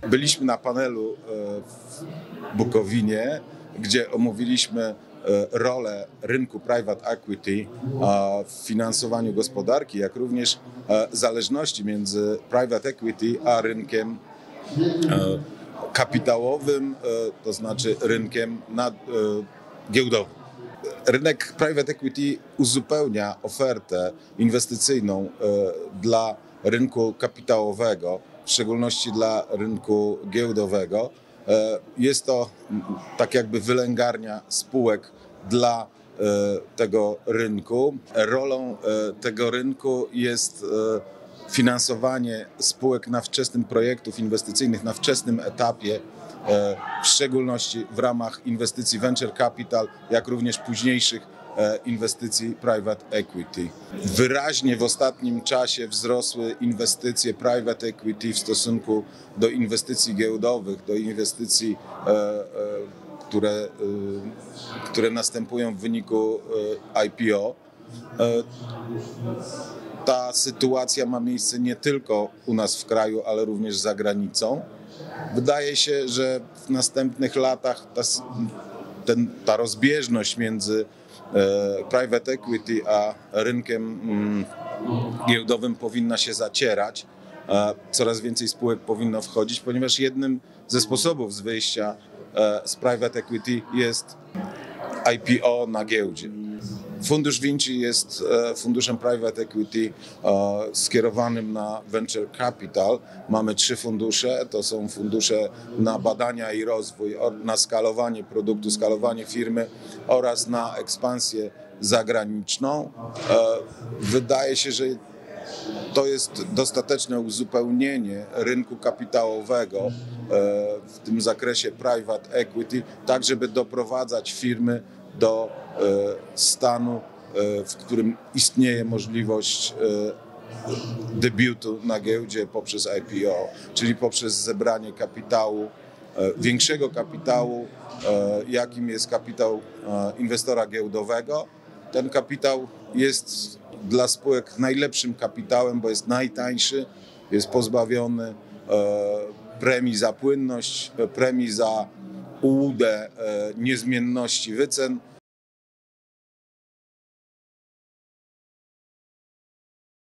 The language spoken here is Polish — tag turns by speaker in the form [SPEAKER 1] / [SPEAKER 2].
[SPEAKER 1] Byliśmy na panelu w Bukowinie, gdzie omówiliśmy rolę rynku private equity w finansowaniu gospodarki, jak również zależności między private equity a rynkiem kapitałowym, to znaczy rynkiem giełdowym. Rynek private equity uzupełnia ofertę inwestycyjną dla rynku kapitałowego, w szczególności dla rynku giełdowego. Jest to tak jakby wylęgarnia spółek dla tego rynku. Rolą tego rynku jest finansowanie spółek na wczesnym projektów inwestycyjnych, na wczesnym etapie, w szczególności w ramach inwestycji venture capital, jak również późniejszych inwestycji private equity. Wyraźnie w ostatnim czasie wzrosły inwestycje private equity w stosunku do inwestycji giełdowych, do inwestycji, które następują w wyniku IPO. Ta sytuacja ma miejsce nie tylko u nas w kraju, ale również za granicą. Wydaje się, że w następnych latach ta rozbieżność między private equity a rynkiem giełdowym powinna się zacierać. Coraz więcej spółek powinno wchodzić, ponieważ jednym ze sposobów z wyjścia z private equity jest IPO na giełdzie. Fundusz Vinci jest funduszem private equity skierowanym na venture capital. Mamy 3 fundusze. To są fundusze na badania i rozwój, na skalowanie produktu, skalowanie firmy oraz na ekspansję zagraniczną. Wydaje się, że to jest dostateczne uzupełnienie rynku kapitałowego w tym zakresie private equity, tak żeby doprowadzać firmy do stanu, w którym istnieje możliwość debiutu na giełdzie poprzez IPO, czyli poprzez zebranie kapitału, większego kapitału, jakim jest kapitał inwestora giełdowego. Ten kapitał jest dla spółek najlepszym kapitałem, bo jest najtańszy, jest pozbawiony premii za płynność, premii za ułudę niezmienności wycen.